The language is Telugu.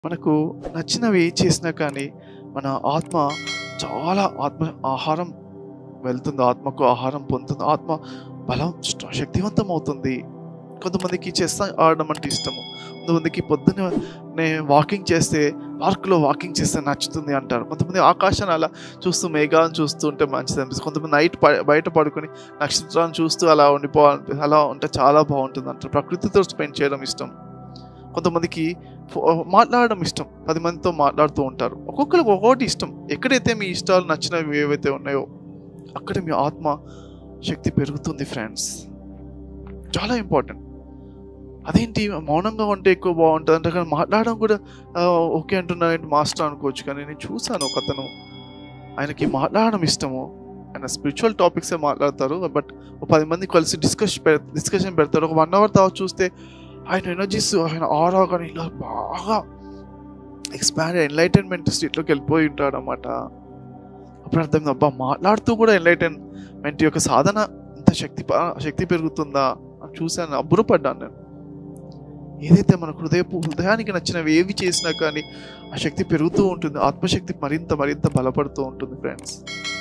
మనకు నచ్చినవి చేసినా కానీ మన ఆత్మ చాలా ఆహారం వెళ్తుంది. ఆత్మకు ఆహారం పొందుతుంది. ఆత్మ బలం శక్తివంతం అవుతుంది. కొంతమందికి చెస్ ఆడడం అంటే ఇష్టము. కొంతమందికి పొద్దున్నే వాకింగ్ చేస్తే పార్క్‌లో వాకింగ్ చేస్తే నచ్చుతుంది అంటారు. కొంతమంది ఆకాశాన్ని అలా చూస్తూ మేఘాలను చూస్తూ ఉంటే మంచిది అనిపిస్తుంది. కొంతమంది నైట్ బయట పడుకొని నక్షత్రాలను చూస్తూ అలా ఉండిపోవాలనిపిస్తుంది. అలా ఉంటే చాలా బాగుంటుంది అంటారు. ప్రకృతితో స్పెండ్ చేయడం ఇష్టం. కొంతమందికి మాట్లాడడం ఇష్టం. 10 మందితో మాట్లాడుతూ ఉంటారు. ఒక్కొక్కరికి ఒక్కొక్కటి ఇష్టం. ఎక్కడైతే మీ ఇష్టాలు నచ్చినవి ఏవైతే ఉన్నాయో అక్కడ మీ ఆత్మ శక్తి పెరుగుతుంది ఫ్రెండ్స్. చాలా ఇంపార్టెంట్. అదేంటి మౌనంగా ఉంటే ఎక్కువ బాగుంటుంది అంటే, కానీ మాట్లాడడం కూడా ఓకే అంటున్నానంటే మాస్టర్ అనుకోవచ్చు. కానీ నేను చూశాను ఒకతను, ఆయనకి మాట్లాడడం ఇష్టము. ఆయన స్పిరిచువల్ టాపిక్సే మాట్లాడతారు. బట్ 10 మంది కలిసి డిస్కషన్ పెడతారు. ఒక 1 అవర్ తర్వాత చూస్తే ఆయన ఎనర్జీస్, ఆయన ఆరా కానీ ఇలా బాగా ఎక్స్పాండ్ ఎన్లైటన్మెంట్ స్టేట్లోకి వెళ్ళిపోయి ఉంటాడు అన్నమాట. అప్పుడు అర్థమైంది, అబ్బా మాట్లాడుతూ కూడా ఎన్లైటన్మెంట్ యొక్క సాధన ఇంత శక్తి పెరుగుతుందా అని చూశాను. అబ్బురపడ్డాను నేను. ఏదైతే మన హృదయానికి నచ్చినవి ఏవి చేసినా కానీ ఆ శక్తి పెరుగుతూ ఉంటుంది. ఆత్మశక్తి మరింత బలపడుతూ ఉంటుంది ఫ్రెండ్స్.